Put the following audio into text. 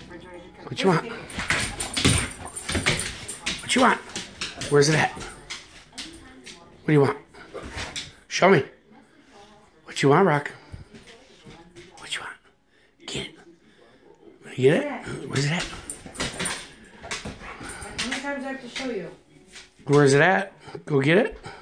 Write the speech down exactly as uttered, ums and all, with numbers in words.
What you want? What you want? Where's it at? What do you want? Show me. What you want, Rock? What you want? Get it. Wanna get it? Where's it at? How many times do I have to show you? Where's it at? Go get it.